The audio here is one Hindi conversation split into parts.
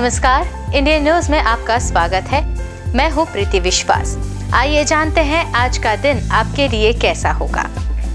नमस्कार, इंडियन न्यूज में आपका स्वागत है। मैं हूँ प्रीति विश्वास। आइए जानते हैं आज का दिन आपके लिए कैसा होगा।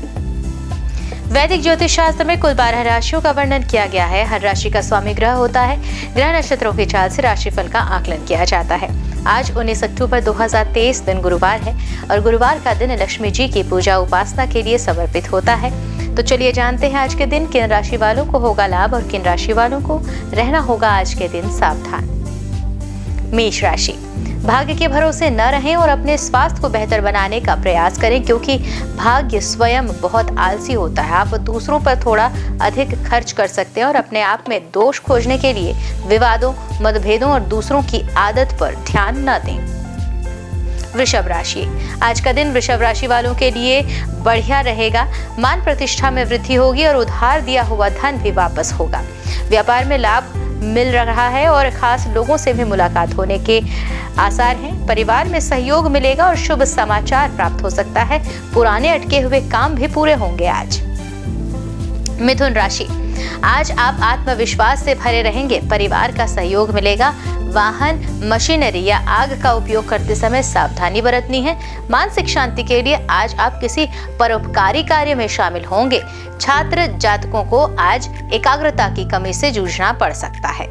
वैदिक ज्योतिष शास्त्र में कुल 12 राशियों का वर्णन किया गया है। हर राशि का स्वामी ग्रह होता है। ग्रह नक्षत्रों की चाल से राशिफल का आकलन किया जाता है। आज 19 अक्टूबर 2023 दिन गुरुवार है और गुरुवार का दिन लक्ष्मी जी की पूजा उपासना के लिए समर्पित होता है। तो चलिए जानते हैं आज के दिन किन राशि वालों को होगा लाभ और किन राशि वालों को रहना होगा आज के दिन सावधान। मेष राशि, भाग्य के भरोसे न रहें और अपने स्वास्थ्य को बेहतर बनाने का प्रयास करें, क्योंकि भाग्य स्वयं बहुत आलसी होता है। आप दूसरों पर थोड़ा अधिक खर्च कर सकते हैं और अपने आप में दोष खोजने के लिए विवादों, मतभेदों और दूसरों की आदत पर ध्यान न दें। वृषभ राशि, आज का दिन वृषभ राशि वालों के लिए बढ़िया रहेगा। मान प्रतिष्ठा में वृद्धि होगी और उधार दिया हुआ धन भी वापस होगा। व्यापार में लाभ मिल रहा है और खास लोगों से भी मुलाकात होने के आसार हैं। परिवार में सहयोग मिलेगा और शुभ समाचार प्राप्त हो सकता है। पुराने अटके हुए काम भी पूरे होंगे आज। मिथुन राशि, आज आप आत्मविश्वास से भरे रहेंगे। परिवार का सहयोग मिलेगा। वाहन, मशीनरी या आग का उपयोग करते समय सावधानी बरतनी है। मानसिक शांति के लिए आज आप किसी परोपकारी कार्य में शामिल होंगे। छात्र जातकों को आज एकाग्रता की कमी से जूझना पड़ सकता है।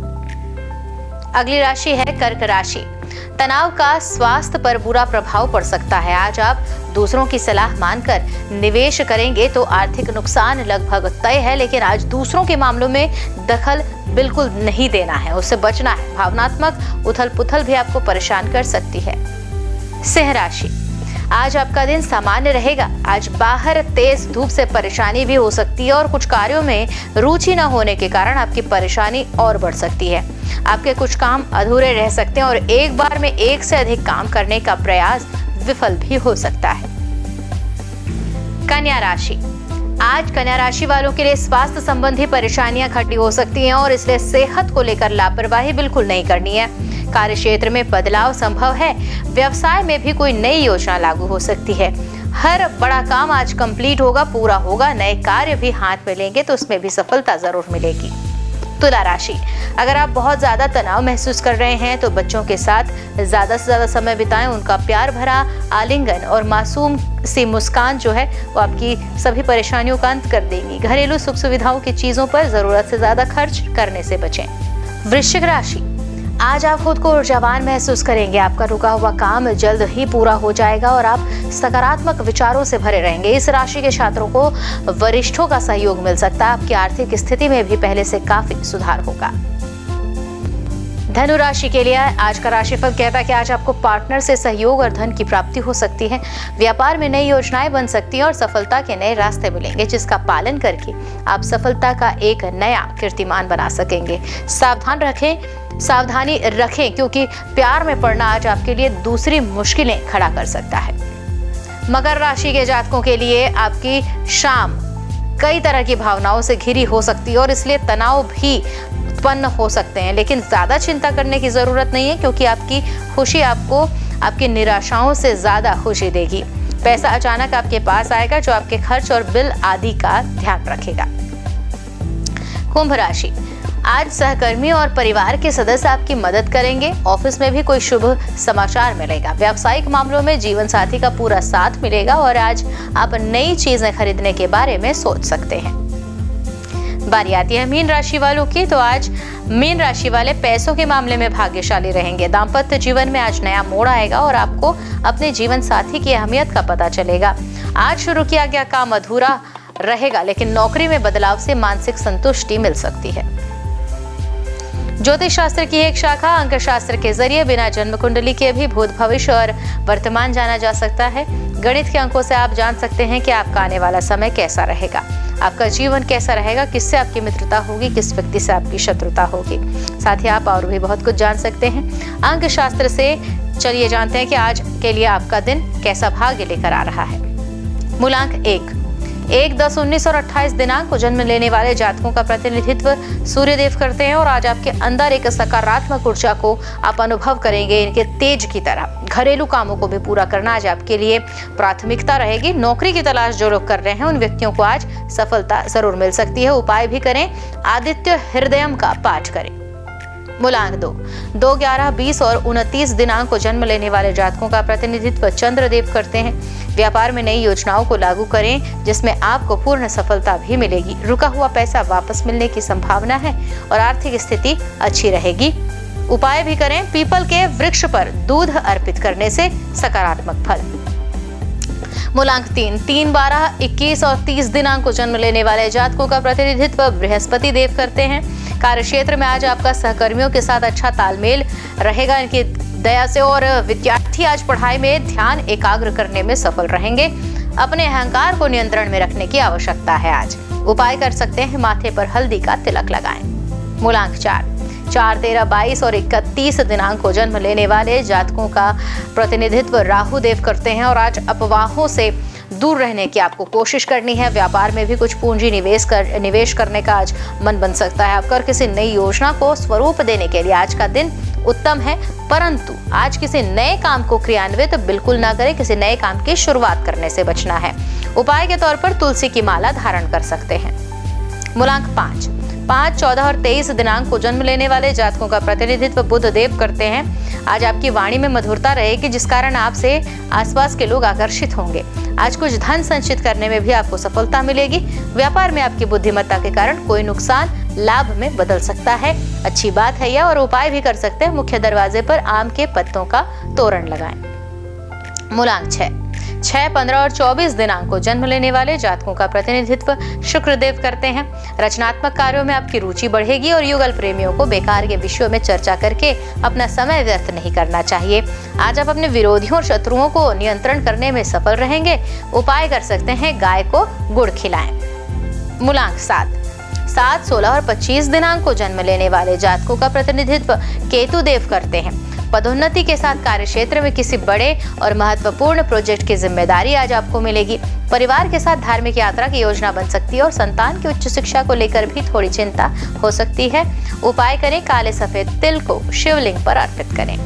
अगली राशि है कर्क राशि। तनाव का स्वास्थ्य पर बुरा प्रभाव पड़ सकता है। आज आप दूसरों की सलाह मानकर निवेश करेंगे तो आर्थिक नुकसान लगभग तय है, लेकिन आज दूसरों के मामलों में दखल बिल्कुल नहीं देना है, उससे बचना है। भावनात्मक उथल-पुथल भी आपको परेशान कर सकती है। सिंह राशि, आज आपका दिन सामान्य रहेगा। आज बाहर तेज धूप से परेशानी भी हो सकती है और कुछ कार्यों में रुचि न होने के कारण आपकी परेशानी और बढ़ सकती है। आपके कुछ काम अधूरे रह सकते हैं और एक बार में एक से अधिक काम करने का प्रयास विफल भी हो सकता है। कन्या राशि, आज कन्या राशि वालों के लिए स्वास्थ्य संबंधी परेशानियां खड़ी हो सकती हैं और इसलिए सेहत को लेकर लापरवाही बिल्कुल नहीं करनी है। कार्य क्षेत्र में बदलाव संभव है। व्यवसाय में भी कोई नई योजना लागू हो सकती है। हर बड़ा काम आज कंप्लीट होगा, पूरा होगा। नए कार्य भी हाथ में लेंगे तो उसमें भी सफलता जरूर मिलेगी। तुला राशि, अगर आप बहुत ज्यादा तनाव महसूस कर रहे हैं तो बच्चों के साथ ज्यादा से ज्यादा समय बिताएं। उनका प्यार भरा आलिंगन और मासूम सी मुस्कान जो है वो आपकी सभी परेशानियों का अंत कर देंगी। घरेलू सुख सुविधाओं की चीजों पर जरूरत से ज्यादा खर्च करने से बचें। वृश्चिक राशि, आज आप खुद को ऊर्जावान महसूस करेंगे। आपका रुका हुआ काम जल्द ही पूरा हो जाएगा और आप सकारात्मक विचारों से भरे रहेंगे। इस राशि के छात्रों को वरिष्ठों का सहयोग मिल सकता है। आपकी आर्थिक स्थिति में भी पहले से काफी सुधार होगा। धनु राशि के लिए आज का राशिफल कहता है कि आज आपको पार्टनर से सहयोग और धन की प्राप्ति हो सकती है। व्यापार में नई योजनाएं बन सकती हैं और सफलता के नए रास्ते मिलेंगे, जिसका पालन करके आप सफलता का एक नया कीर्तिमान बना सकेंगे। सावधानी रखें क्योंकि प्यार में पड़ना आज आपके लिए दूसरी मुश्किलें खड़ा कर सकता है। मकर राशि के जातकों के लिए आपकी शाम कई तरह की भावनाओं से घिरी हो सकती है और इसलिए तनाव भी उत्पन्न हो सकते हैं, लेकिन ज्यादा चिंता करने की जरूरत नहीं है क्योंकि आपकी खुशी आपको आपकी निराशाओं से ज्यादा खुशी देगी। पैसा अचानक आपके पास आएगा जो आपके खर्च और बिल आदि का ध्यान रखेगा। कुंभ राशि, आज सहकर्मी और परिवार के सदस्य आपकी मदद करेंगे। ऑफिस में भी कोई शुभ समाचार मिलेगा। व्यावसायिक मामलों में जीवन साथी का पूरा साथ मिलेगा और आज आप नई चीजें खरीदने के बारे में सोच सकते हैं। बारी आती है मीन राशि वालों की। तो आज मीन राशि वाले पैसों के मामले में भाग्यशाली रहेंगे। दाम्पत्य जीवन में आज नया मोड़ आएगा और आपको अपने जीवन साथी की अहमियत का पता चलेगा। आज शुरू किया गया काम अधूरा रहेगा, लेकिन नौकरी में बदलाव से मानसिक संतुष्टि मिल सकती है। ज्योतिष शास्त्र की एक शाखा अंक शास्त्र के जरिए बिना जन्म कुंडली के भी भूत, भविष्य और वर्तमान जाना जा सकता है। गणित के अंकों से आप जान सकते हैं कि आपका आने वाला समय कैसा रहेगा, आपका जीवन कैसा रहेगा, किससे आपकी मित्रता होगी, किस व्यक्ति से आपकी शत्रुता होगी। साथ ही आप और भी बहुत कुछ जान सकते हैं अंक शास्त्र से। चलिए जानते हैं कि आज के लिए आपका दिन कैसा भाग्य लेकर आ रहा है। मूलांक 1, 10, 19 और 28 दिनांक को जन्म लेने वाले जातकों का प्रतिनिधित्व सूर्यदेव करते हैं और आज आपके अंदर एक सकारात्मक ऊर्जा को आप अनुभव करेंगे, इनके तेज की तरह। घरेलू कामों को भी पूरा करना आज आपके लिए प्राथमिकता रहेगी। नौकरी की तलाश जो लोग कर रहे हैं उन व्यक्तियों को आज सफलता जरूर मिल सकती है। उपाय भी करें, आदित्य हृदयम का पाठ करें। मूलांक 2, 11, 20 और 29 दिनांक को जन्म लेने वाले जातकों का प्रतिनिधित्व चंद्रदेव करते हैं। व्यापार में नई योजनाओं को लागू करें जिसमें आपको पूर्ण सफलता भी मिलेगी। रुका हुआ पैसा वापस मिलने की संभावना है और आर्थिक स्थिति अच्छी रहेगी। उपाय भी करें, पीपल के वृक्ष पर दूध अर्पित करने से सकारात्मक फल। मूलांक 3, 12, 21 और 30 दिनांक को जन्म लेने वाले जातकों का प्रतिनिधित्व बृहस्पति देव करते हैं। कार्य क्षेत्र में आज आपका सहकर्मियों के साथ अच्छा तालमेल रहेगा इनकी दया से और विद्यार्थी आज पढ़ाई में ध्यान एकाग्र करने में सफल रहेंगे। अपने अहंकार को नियंत्रण में रखने की आवश्यकता है। आज उपाय कर सकते हैं, माथे पर हल्दी का तिलक लगाएं। मूलांक 4, 13, 22 और 31 दिनांक को जन्म लेने वाले जातकों का प्रतिनिधित्व राहु देव करते हैं और आज अफवाहों से दूर रहने की आपको कोशिश करनी है। व्यापार में भी कुछ पूंजी निवेश करने का आज मन बन सकता है। आपका किसी नई योजना को स्वरूप देने के लिए आज का दिन उत्तम है, परंतु आज किसी नए काम को क्रियान्वित बिल्कुल ना करें। किसी नए काम की शुरुआत करने से बचना है। उपाय के तौर पर तुलसी की माला धारण कर सकते हैं। मूलांक 5, 14 और 23 दिनांक को जन्म लेने वाले जातकों का प्रतिनिधित्व बुध देव करते हैं। आज आपकी वाणी में मधुरता रहेगी जिस कारण आपसे आसपास के लोग आकर्षित होंगे। आज कुछ धन संचित करने में भी आपको सफलता मिलेगी। व्यापार में आपकी बुद्धिमत्ता के कारण कोई नुकसान लाभ में बदल सकता है। अच्छी बात है यह। और उपाय भी कर सकते हैं, मुख्य दरवाजे पर आम के पत्तों का तोरण लगाएं। मूलांक 6, 15 और 24 दिनांक को जन्म लेने वाले जातकों का प्रतिनिधित्व शुक्रदेव करते हैं। रचनात्मक कार्यों में आपकी रुचि बढ़ेगी और युगल प्रेमियों को बेकार के विषयों में चर्चा करके अपना समय व्यर्थ नहीं करना चाहिए। आज आप अपने विरोधियों और शत्रुओं को नियंत्रण करने में सफल रहेंगे। उपाय कर सकते हैं, गाय को गुड़ खिलाएं। मूलांक 7, 16 और 25 दिनांक को जन्म लेने वाले जातकों का प्रतिनिधित्व केतु देव करते हैं। पदोन्नति के साथ कार्य क्षेत्र में किसी बड़े और महत्वपूर्ण प्रोजेक्ट की जिम्मेदारी आज आपको मिलेगी। परिवार के साथ धार्मिक यात्रा की योजना बन सकती है और संतान की उच्च शिक्षा को लेकर भी थोड़ी चिंता हो सकती है। उपाय करें, काले सफेद तिल को शिवलिंग पर अर्पित करें।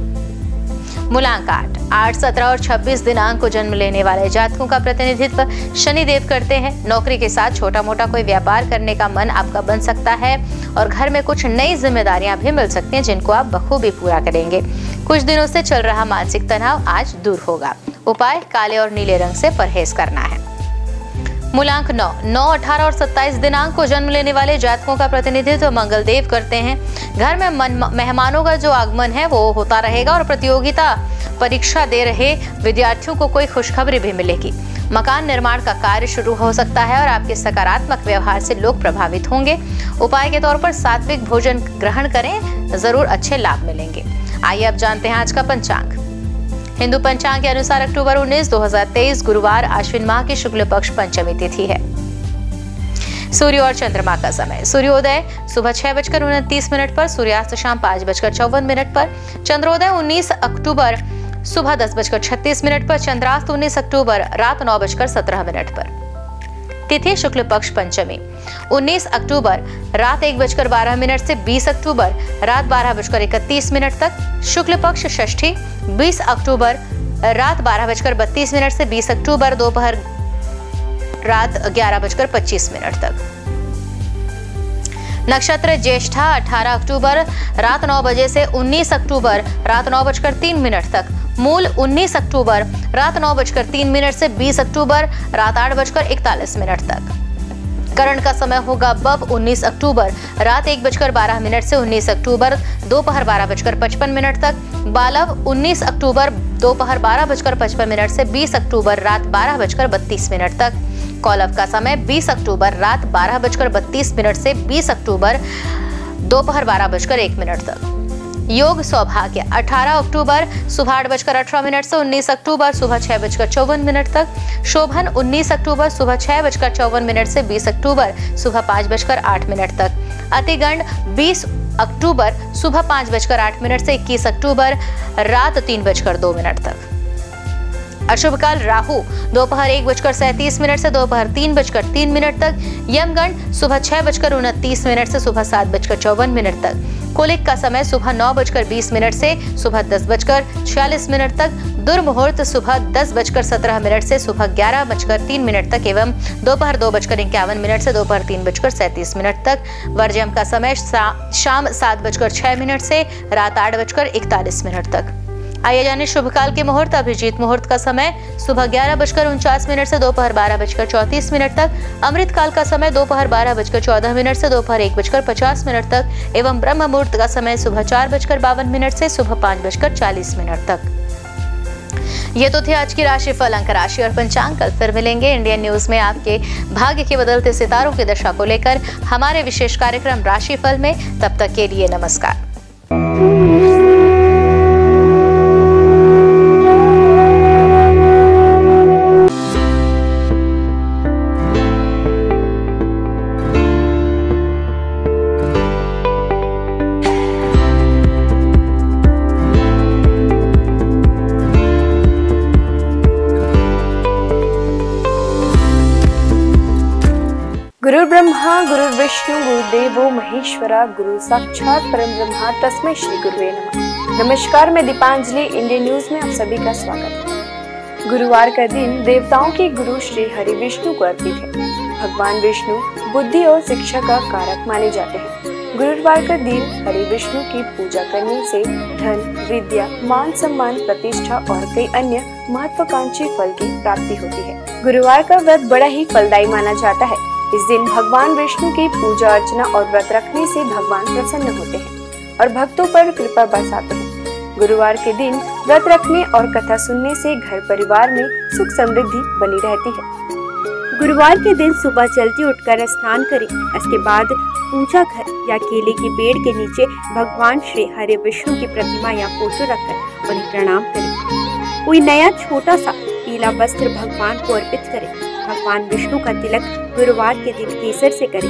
मूलांक 8, 17 और 26 दिनांक को जन्म लेने वाले जातकों का प्रतिनिधित्व शनिदेव करते हैं। नौकरी के साथ छोटा मोटा कोई व्यापार करने का मन आपका बन सकता है और घर में कुछ नई जिम्मेदारियां भी मिल सकती हैं जिनको आप बखूबी पूरा करेंगे। कुछ दिनों से चल रहा मानसिक तनाव आज दूर होगा। उपाय, काले और नीले रंग से परहेज करना है। मूलांक 9, 18 और 27 दिनांक को जन्म लेने वाले जातकों का प्रतिनिधित्व मंगल देव करते हैं। घर में मेहमानों का जो आगमन है वो होता रहेगा और प्रतियोगिता परीक्षा दे रहे विद्यार्थियों को कोई खुशखबरी भी मिलेगी। मकान निर्माण का कार्य शुरू हो सकता है और आपके सकारात्मक व्यवहार से लोग प्रभावित होंगे। उपाय के तौर पर सात्विक भोजन ग्रहण करें, जरूर अच्छे लाभ मिलेंगे। आइए अब जानते हैं आज का पंचांग। हिंदू पंचांग के अनुसार अक्टूबर 19, 2023 गुरुवार आश्विन माह की शुक्ल पक्ष पंचमी तिथि है। सूर्य और चंद्रमा का समय, सूर्योदय सुबह 6:29 पर, सूर्यास्त शाम 5:54 पर, चंद्रोदय 19 अक्टूबर सुबह 10:36 पर, चंद्रास्त 19 अक्टूबर रात 9:17 पर। तिथि शुक्ल पक्ष पंचमी 19 अक्टूबर रात 1:12 से 20 अक्टूबर रात 12:31 तक। शुक्ल पक्ष षष्ठी 20 अक्टूबर रात 12:32 से 20 अक्टूबर दोपहर रात 11:25 तक। नक्षत्र ज्येष्ठा 18 अक्टूबर रात 9 बजे से 19 अक्टूबर रात 9:03 तक। मूल 19 अक्टूबर रात 9:03 से 20 अक्टूबर रात 8:41 तक। करण का समय होगा बब 19 अक्टूबर रात 1:12 से 19 अक्टूबर दोपहर 12:55 तक। बालव 19 अक्टूबर दोपहर 12:55 से 20 अक्टूबर रात 12:32 तक। कौलव का समय 20 अक्टूबर रात 12:32 से 20 अक्टूबर दोपहर 12:01 तक। योग सौभाग्य 18 अक्टूबर सुबह 8:18 से 19 अक्टूबर सुबह 6:54 तक। शोभन 19 अक्टूबर सुबह 6:54 से 20 अक्टूबर सुबह 5:08 तक। अतिगंड 20 अक्टूबर सुबह 5:08 से 21 अक्टूबर रात 3:02 तक। अशुभ काल राहु दोपहर 1:37 से दोपहर 3:03 तक। यमगंड सुबह 6:29 से सुबह 7:54 तक। कुलिक का समय सुबह 9:20 से सुबह 10:46 तक, दुर्मुहूर्त सुबह 10:17 से सुबह 11:03 तक एवं दोपहर 2:51 से दोपहर 3:37 तक। वर्जम का समय शाम 7:06 से रात 8:41 तक। आइए जाने शुभ काल के मुहूर्त। अभिजीत मुहूर्त का समय सुबह 11:49 से दोपहर 12:34 तक, अमृत काल का समय दोपहर 12:14 से दोपहर 1:50 तक एवं ब्रह्म मुहूर्त का समय सुबह 4:52 से सुबह 5:40 तक। ये तो थे आज की राशिफल, अंक राशि और पंचांग। कल फिर मिलेंगे इंडियन न्यूज में आपके भाग्य के बदलते सितारों की दशा को लेकर हमारे विशेष कार्यक्रम राशिफल में। तब तक के लिए नमस्कार। गुरु ब्रह्मा गुरु विष्णु गुरुदेवो महेश्वरा, गुरु साक्षात परम ब्रह्मा तस्मै श्री गुरुवे नमः। नमस्कार, मैं दीपांजलि, इंडियन न्यूज में आप सभी का स्वागत है। गुरुवार का दिन देवताओं के गुरु श्री हरि विष्णु को अर्पित है। भगवान विष्णु बुद्धि और शिक्षा का कारक माने जाते हैं। गुरुवार का दिन हरि विष्णु की पूजा करने से धन, विद्या, मान सम्मान, प्रतिष्ठा और कई अन्य महत्वाकांक्षी फल की प्राप्ति होती है। गुरुवार का व्रत बड़ा ही फलदायी माना जाता है। इस दिन भगवान विष्णु की पूजा अर्चना और व्रत रखने से भगवान प्रसन्न होते हैं और भक्तों पर कृपा बरसाते हैं। गुरुवार के दिन व्रत रखने और कथा सुनने से घर परिवार में सुख समृद्धि बनी रहती है। गुरुवार के दिन सुबह जल्दी उठकर स्नान करें। इसके बाद पूजा घर या केले के पेड़ के नीचे भगवान श्री हरि विष्णु की प्रतिमा या फोटो रखकर उन्हें प्रणाम करें। कोई नया छोटा सा पीला वस्त्र भगवान को अर्पित करें। भगवान विष्णु का तिलक गुरुवार के दिन केसर से करें।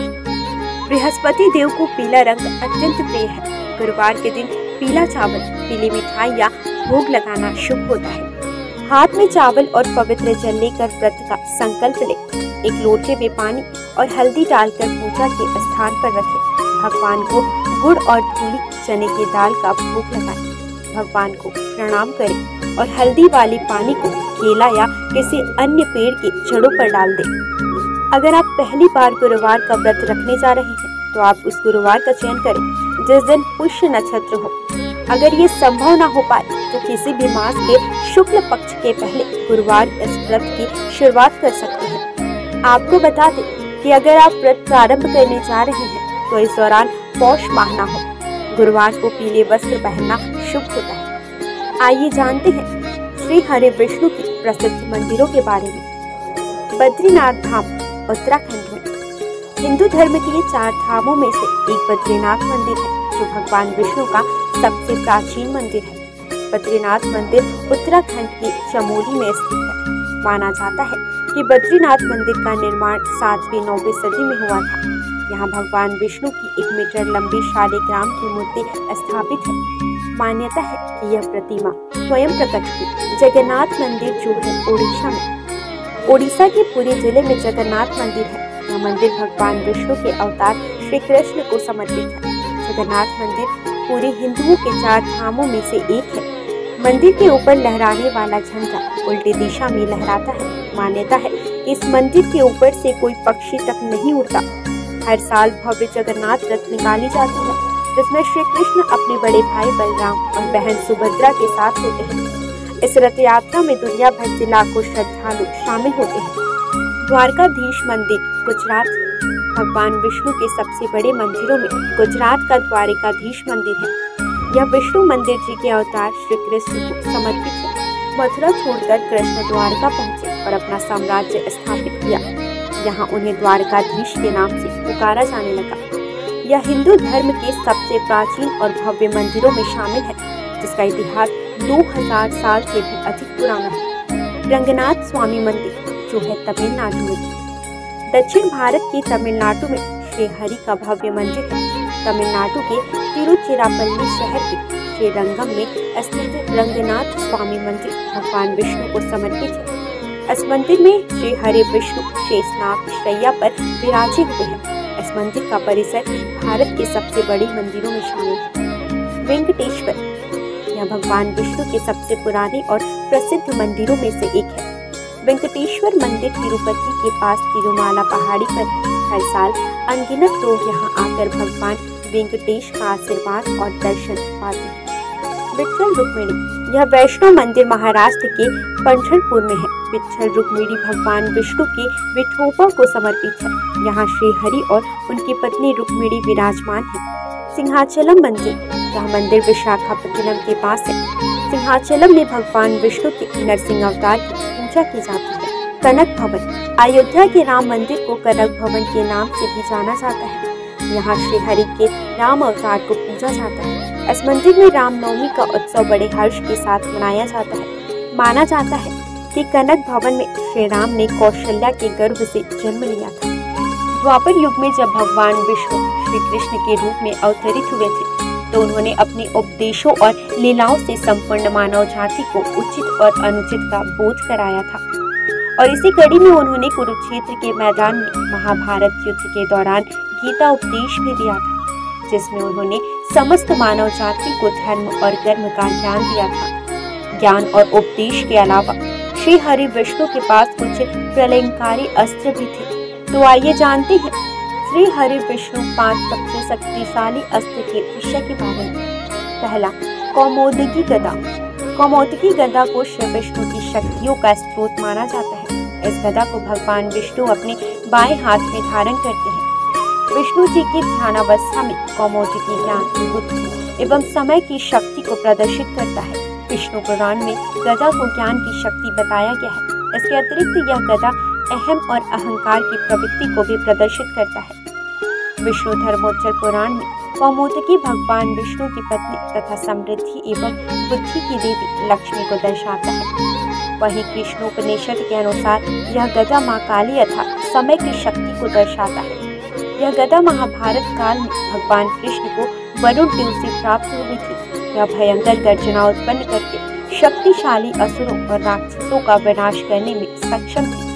बृहस्पति देव को पीला रंग अत्यंत प्रिय है। गुरुवार के दिन पीला चावल, पीली मिठाई या भोग लगाना शुभ होता है। हाथ में चावल और पवित्र जल लेकर व्रत का संकल्प लें। एक लोटे में पानी और हल्दी डालकर पूजा के स्थान पर रखें। भगवान को गुड़ और धूली चने की दाल का भोग लगाएं। भगवान को प्रणाम करें और हल्दी वाले पानी को केला या किसी अन्य पेड़ के जड़ों पर डाल दें। अगर आप पहली बार गुरुवार का व्रत रखने जा रहे हैं तो आप उस गुरुवार का चयन करें जिस दिन पुष्य नक्षत्र हो। अगर ये संभव न हो पाए तो किसी भी मास के शुक्ल पक्ष के पहले गुरुवार इस व्रत की शुरुआत कर सकते हैं। आपको बता दें कि अगर आप व्रत प्रारंभ करने जा रहे हैं तो इस दौरान पौष माह न हो। गुरुवार को पीले वस्त्र पहनना शुभ होता है। आइए जानते हैं श्री हरि विष्णु की प्रसिद्ध मंदिरों के बारे में। बद्रीनाथ धाम उत्तराखंड में हिंदू धर्म के 4 धामों में से एक बद्रीनाथ मंदिर है जो भगवान विष्णु का सबसे प्राचीन मंदिर है। बद्रीनाथ मंदिर उत्तराखंड के चमोली में स्थित है। माना जाता है कि बद्रीनाथ मंदिर का निर्माण 7वीं 9वीं सदी में हुआ था। यहाँ भगवान विष्णु की 1 मीटर लंबी शालिग्राम की मूर्ति स्थापित है। मान्यता है कि यह प्रतिमा स्वयं प्रकट हुई। जगन्नाथ मंदिर जो है ओडिशा में, ओडिशा के पुरी जिले में जगन्नाथ मंदिर है। यह मंदिर भगवान विष्णु के अवतार श्री कृष्ण को समर्पित है। जगन्नाथ मंदिर पूरे हिंदुओं के 4 धामों में से एक है। मंदिर के ऊपर लहराने वाला झंडा उल्टी दिशा में लहराता है। मान्यता है कि इस मंदिर के ऊपर से कोई पक्षी तक नहीं उड़ता। हर साल भव्य जगन्नाथ रथ निकाली जाती है जिसमें श्री कृष्ण अपने बड़े भाई बलराम और बहन सुभद्रा के साथ होते हैं। इस रथ यात्रा में दुनिया भर से लाखों श्रद्धालु शामिल होते हैं। द्वारकाधीश मंदिर गुजरात, भगवान विष्णु के सबसे बड़े मंदिरों में गुजरात का द्वारकाधीश मंदिर है। यह विष्णु मंदिर जी के अवतार श्री कृष्ण को समर्पित है। मथुरा छोड़कर कृष्ण द्वारका पहुँचे और अपना साम्राज्य स्थापित किया। यहाँ उन्हें द्वारकाधीश के नाम से पुकारा जाने लगा। यह हिंदू धर्म के सबसे प्राचीन और भव्य मंदिरों में शामिल है जिसका इतिहास 2000 साल से भी अधिक पुराना है। रंगनाथ स्वामी मंदिर जो है तमिलनाडु में। दक्षिण भारत के तमिलनाडु में श्री हरि का भव्य मंदिर है। तमिलनाडु के तिरुचिरापल्ली शहर के श्रीरंगम में स्थित रंगनाथ स्वामी मंदिर भगवान विष्णु को समर्पित है। इस मंदिर में श्री हरि विष्णु शेषनाग शैया पर विराजित हुए हैं। इस मंदिर का परिसर भारत के सबसे बड़े मंदिरों में शामिल है। वेंकटेश्वर यह भगवान विष्णु के सबसे पुराने और प्रसिद्ध मंदिरों में से एक है। वेंकटेश्वर मंदिर तिरुपति के पास तिरुमाला पहाड़ी पर है। हर साल अनगिनत लोग यहाँ आकर भगवान वेंकटेश का आशीर्वाद और दर्शन पाते हैं। विट्ठल रुक्मिणी यह वैष्णव मंदिर महाराष्ट्र के पंढरपुर में है। विट्ठल रुक्मिणी भगवान विष्णु के विठोबा को समर्पित है। यहाँ श्री हरि और उनकी पत्नी रुक्मिणी विराजमान है। सिंहाचलम मंदिर यह मंदिर विशाखापट्टनम के पास है। सिंहाचलम में भगवान विष्णु के नरसिंह अवतार की पूजा की जाती है। कनक भवन अयोध्या के राम मंदिर को कनक भवन के नाम से भी जाना जाता है। यहाँ श्री हरि के राम अवतार को पूजा जाता है। इस मंदिर में रामनवमी का उत्सव बड़े हर्ष के साथ मनाया जाता है। माना जाता है कि कनक भवन में श्री राम ने कौशल्या के गर्भ से जन्म लिया था। द्वापर युग में जब भगवान विष्णु श्री कृष्ण के रूप में अवतरित हुए थे तो उन्होंने अपने उपदेशों और लीलाओं से संपूर्ण मानव जाति को उचित और अनुचित का बोध कराया था। और इसी कड़ी में उन्होंने कुरुक्षेत्र के मैदान में महाभारत युद्ध के दौरान गीता उपदेश भी दिया था, जिसमें उन्होंने समस्त मानव जाति को धर्म और कर्म का ज्ञान दिया था। ज्ञान और उपदेश के अलावा श्री हरि विष्णु के पास कुछ प्रलयंकारी अस्त्र भी थे। तो आइए जानते हैं श्री हरि विष्णु 5 सबसे शक्तिशाली अस्त्र के विषय के बारे में। पहला, कौमोदकी गदा। कौमोदकी गदा को श्री विष्णु की शक्तियों का स्रोत माना जाता है। इस गदा को भगवान विष्णु अपने बाएं हाथ में धारण करते हैं। विष्णु जी की ध्यानावस्था में कौमोदकी ज्ञान, बुद्धि एवं समय की शक्ति को प्रदर्शित करता है। विष्णु पुराण में गदा को ज्ञान की शक्ति बताया गया है। इसके अतिरिक्त यह गदा अहम और अहंकार की प्रवृत्ति को भी प्रदर्शित करता है। विष्णु धर्मोत्तर पुराण में कौमोदकी भगवान विष्णु की पत्नी तथा समृद्धि एवं बुद्धि की देवी लक्ष्मी को दर्शाता है। वहीं कृष्णोपनिषद के अनुसार यह गदा मां काली अर्थात समय की शक्ति को दर्शाता है। यह गदा महाभारत काल में भगवान कृष्ण को वरुण देव से प्राप्त हुई थी। यह भयंकर गर्जना उत्पन्न करके शक्तिशाली असुरों और राक्षसों का विनाश करने में सक्षम थी।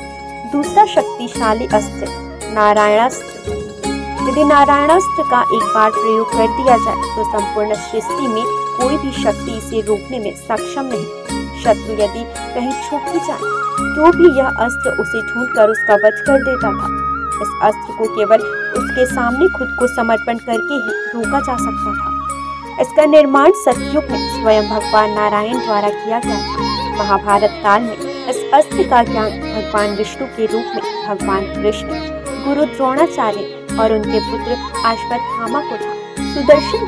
दूसरा शक्तिशाली अस्त्र नारायणास्त्र। यदि नारायणास्त्र का एक बार प्रयोग कर दिया जाए तो संपूर्ण सृष्टि में कोई भी शक्ति इसे रोकने में सक्षम नहीं। शत्रु यदि कहीं छुप भी जाए तो भी यह अस्त्र उसे ढूंढकर उसका वध कर देता था। इस अस्त्र को केवल उसके सामने खुद को समर्पण करके ही रोका जा सकता था। इसका निर्माण सतयुग में स्वयं भगवान नारायण द्वारा किया गया था। महाभारत काल में इस अस्त्र का ज्ञान भगवान विष्णु के रूप में भगवान कृष्ण, गुरु द्रोणाचार्य और उनके पुत्र अश्वत्थामा को था। सुदर्शन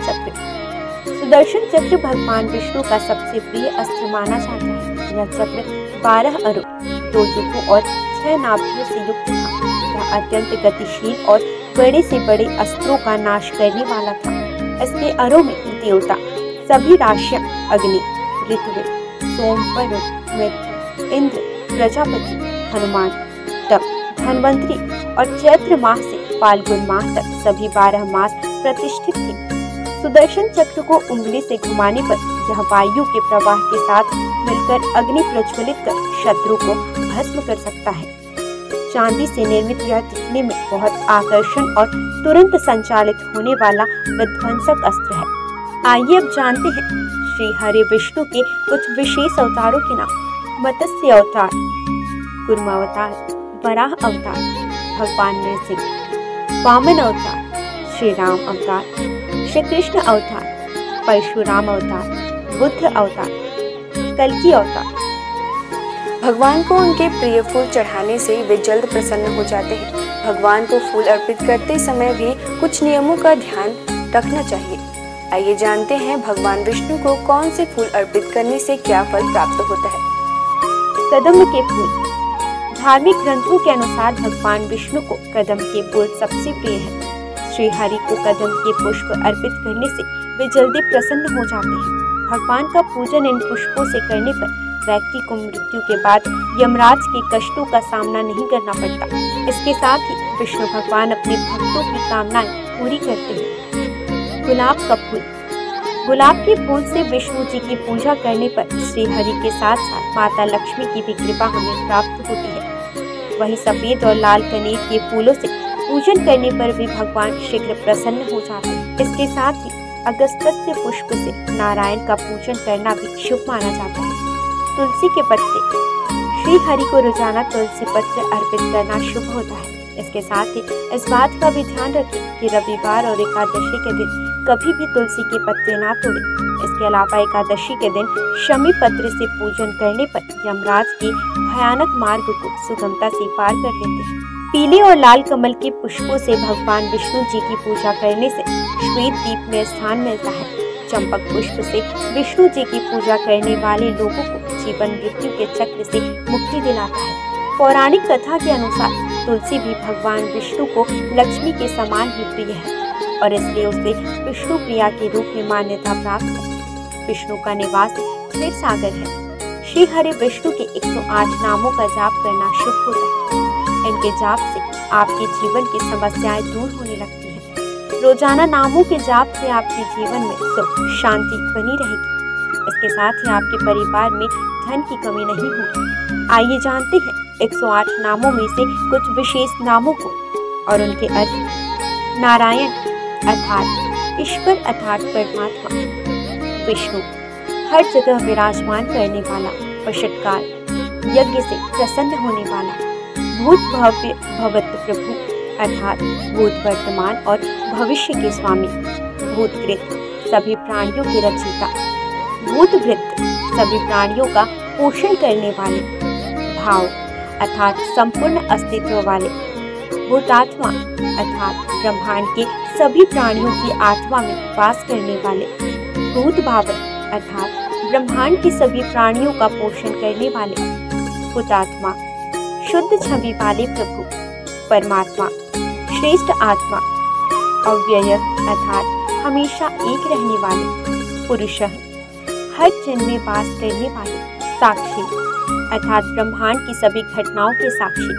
चक्र। सुदर्शन चक्र भगवान विष्णु का सबसे प्रिय अस्त्र माना जाता है। यह चक्र 12 अरों, 2 युगों और 6 नाभियों से युक्त था। यह अत्यंत गतिशील और बड़े से बड़े अस्त्रों का नाश करने वाला था। इसके अरों में देवता, सभी राशियां, अग्नि, ऋत्विक, सोम, वरुण, मृत्यु, इंद्र, प्रजापति, हनुमान, तप, धन्वंतरी और चैत्र माह से फाल्गुन माह तक सभी 12 मास प्रतिष्ठित थे। सुदर्शन चक्र को उंगली से घुमाने पर यह वायु के प्रवाह के साथ मिलकर अग्नि प्रज्वलित कर शत्रु को भस्म कर सकता है। चांदी से निर्मित यह दिखने में बहुत आकर्षण और तुरंत संचालित होने वाला विध्वंसक अस्त्र है। आइए अब जानते हैं श्री हरि विष्णु के कुछ विशेष अवतारों के नाम। मत्स्य अवतार, कूर्म अवतार, वराह अवतार, भगवान नरसिंह। वामन अवतार, श्री राम अवतार, श्री कृष्ण अवतार, परशुराम अवतार, बुद्ध अवतार, कल्कि अवतार। भगवान को उनके प्रिय फूल चढ़ाने से वे जल्द प्रसन्न हो जाते हैं। भगवान को फूल अर्पित करते समय भी कुछ नियमों का ध्यान रखना चाहिए। आइए जानते हैं भगवान विष्णु को कौन से फूल अर्पित करने से क्या फल प्राप्त होता है। कदम्ब के फूल। धार्मिक ग्रंथों के अनुसार भगवान विष्णु को कदम्ब के फूल सबसे प्रिय है। श्री हरि को कदम्ब के पुष्प अर्पित करने से वे जल्दी प्रसन्न हो जाते हैं। भगवान का पूजन इन पुष्पों से करने पर व्यक्ति को मृत्यु के बाद यमराज के कष्टों का सामना नहीं करना पड़ता। इसके साथ ही विष्णु भगवान अपने भक्तों की कामनाएं पूरी करते हैं। गुलाब का फूल। गुलाब के फूल से विष्णु जी की पूजा करने पर श्री हरि के साथ साथ माता लक्ष्मी की भी कृपा हमें प्राप्त होती है। वहीं सफेद और लाल कनेर के फूलों से पूजन करने पर भी भगवान शीघ्र प्रसन्न हो जाते हैं। इसके साथ ही अगस्त्य पुष्प से नारायण का पूजन करना भी शुभ माना जाता है। तुलसी के पत्ते, श्री हरि को रोजाना तुलसी पत्र अर्पित करना शुभ होता है। इसके साथ ही इस बात का भी ध्यान रखें कि रविवार और एकादशी के दिन कभी भी तुलसी के पत्ते ना तोड़ें। इसके अलावा एकादशी के दिन शमी पत्र से पूजन करने पर यमराज के भयानक मार्ग को सुगमता से पार कर लेते हैं। पीले और लाल कमल के पुष्पों से भगवान विष्णु जी की पूजा करने से श्वेत दीप में स्थान मिलता है। चंपक पुष्प से विष्णु जी की पूजा करने वाले लोगों को जीवन मृत्यु के चक्र से मुक्ति दिलाता है। पौराणिक कथा के अनुसार तुलसी भी भगवान विष्णु को लक्ष्मी के समान ही प्रिय है और इसलिए उसे विष्णु प्रिया के रूप में मान्यता प्राप्त है। विष्णु का निवास क्षीर सागर है। श्री हरि विष्णु के 108 नामों का जाप करना शुभ होता है। इनके जाप से आपके जीवन की समस्याएं दूर होने लगती हैं। रोजाना नामों के जाप से आपके जीवन में सुख शांति बनी रहेगी। इसके साथ ही आपके परिवार में धन की कमी नहीं होगी। आइए जानते हैं 108 नामों में से कुछ विशेष नामों को और उनके अर्थ। नारायण अर्थात ईश्वर अर्थात परमात्मा। विष्णु हर जगह विराजमान करने वाला, वशटकार यज्ञ से प्रसन्न होने वाला। भूत भव्य भवत प्रभु अर्थात भूत वर्तमान और भविष्य के स्वामी। भूतकृत सभी प्राणियों के रचयिता। भूतभृत सभी प्राणियों का पोषण करने वाले। भाव अर्थात संपूर्ण अस्तित्व वाले। भूतात्मा अर्थात ब्रह्मांड के सभी प्राणियों की आत्मा में वास करने वाले। भूत भावन अर्थात ब्रह्मांड के सभी प्राणियों का पोषण करने वाले। भूतात्मा शुद्ध छवि वाले प्रभु। परमात्मा श्रेष्ठ आत्मा। अव्यय अर्थात हमेशा एक रहने वाले। पुरुषः हर जन्म में वास करने वाले। साक्षी अर्थात ब्रह्मांड की सभी घटनाओं के साक्षी।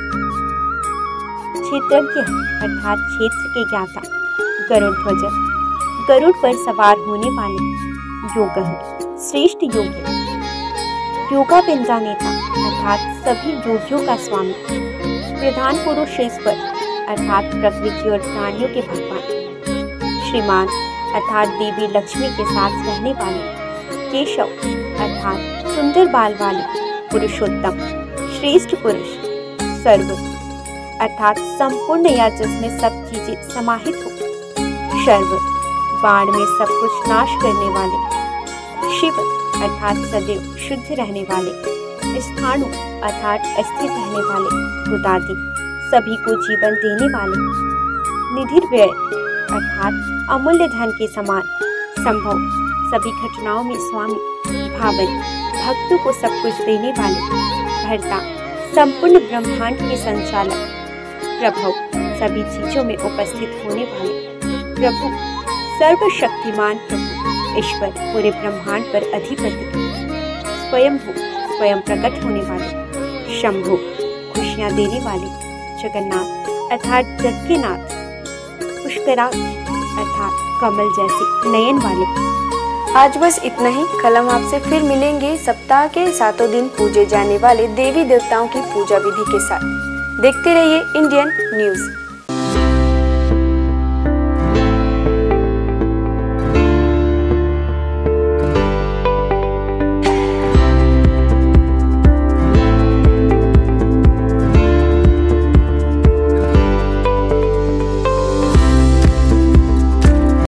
क्षेत्रज्ञ अर्थात क्षेत्र के ज्ञाता। गरुड़ गरुड़ पर सवार होने वाले। योगः श्रेष्ठ योगी। योगा पिंजा नेता अर्थात सभी योगियों का स्वामी। प्रधान पुरुष ईश्वर अर्थात प्रकृति और प्राणियों के भगवान। श्रीमान अर्थात देवी लक्ष्मी के साथ रहने वाले। केशव अर्थात सुंदर बाल वाले। पुरुषोत्तम श्रेष्ठ पुरुष। सर्व अर्थात संपूर्ण या जिसमें सब चीजें समाहित हो। शर्व बाण में सब कुछ नाश करने वाले। शिव अर्थात सदैव शुद्ध रहने वाले। स्थाणु अर्थात स्थिर रहने वाले। भूतादि सभी को जीवन देने वाले। निधिर्व्यय अर्थात अमूल्य धन के समान। संभव सभी घटनाओं में स्वामी। भावन भक्तों को सब कुछ देने वाले। भर्ता संपूर्ण ब्रह्मांड के संचालक। प्रभु सभी चीजों में उपस्थित होने वाले। प्रभु सर्वशक्तिमान प्रभु। ईश्वर पूरे ब्रह्मांड पर अधिपति। स्वयंभू स्वयं प्रकट होने वाले। शंभु खुशियां देने वाले। जगन्नाथ अर्थात जग के नाथ। पुष्कराज अर्थात कमल जैसे नयन वाले। आज बस इतना ही। कल हम आपसे फिर मिलेंगे सप्ताह के 7 दिन पूजे जाने वाले देवी देवताओं की पूजा विधि के साथ। देखते रहिए इंडियन न्यूज़।